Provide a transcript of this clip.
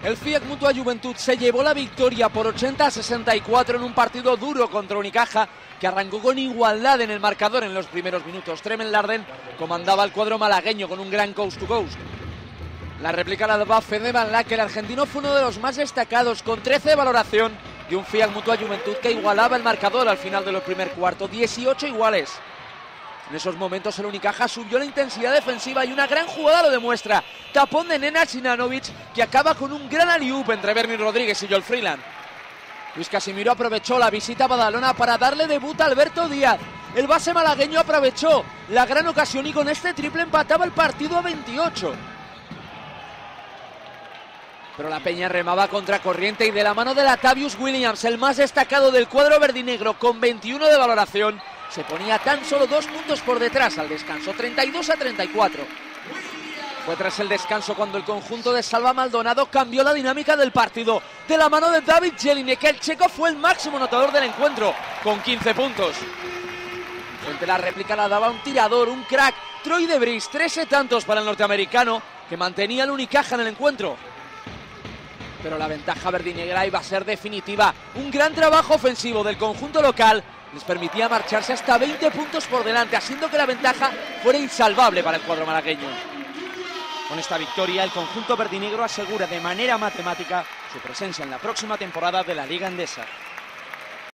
El FIAC Mutua Juventud se llevó la victoria por 80-64 en un partido duro contra Unicaja, que arrancó con igualdad en el marcador en los primeros minutos. Tremel Larden comandaba el cuadro malagueño con un gran coast to coast. La réplica la daba Fede Van Lack, el argentino fue uno de los más destacados, con 13 de valoración, y un FIAC Mutua Juventud que igualaba el marcador al final de los primer cuarto, 18 iguales. En esos momentos el Unicaja subió la intensidad defensiva y una gran jugada lo demuestra. Tapón de Nenad Sinanovic, que acaba con un gran alley-oop entre Bernie Rodríguez y Joel Freeland. Luis Casimiro aprovechó la visita a Badalona para darle debut a Alberto Díaz. El base malagueño aprovechó la gran ocasión y con este triple empataba el partido a 28. Pero la Peña remaba contracorriente y de la mano de Latavius Williams, el más destacado del cuadro verdinegro, con 21 de valoración, se ponía tan solo 2 puntos por detrás al descanso, 32-34. Fue tras el descanso cuando el conjunto de Salva Maldonado cambió la dinámica del partido. De la mano de David Jelinek, el checo fue el máximo anotador del encuentro, con 15 puntos. Frente a la réplica la daba un tirador, un crack, Troy Debris, 13 tantos para el norteamericano, que mantenía el Unicaja en el encuentro. Pero la ventaja verdinegra iba a ser definitiva. Un gran trabajo ofensivo del conjunto local les permitía marcharse hasta 20 puntos por delante, haciendo que la ventaja fuera insalvable para el cuadro malagueño. Con esta victoria, el conjunto verdinegro asegura de manera matemática su presencia en la próxima temporada de la Liga Endesa.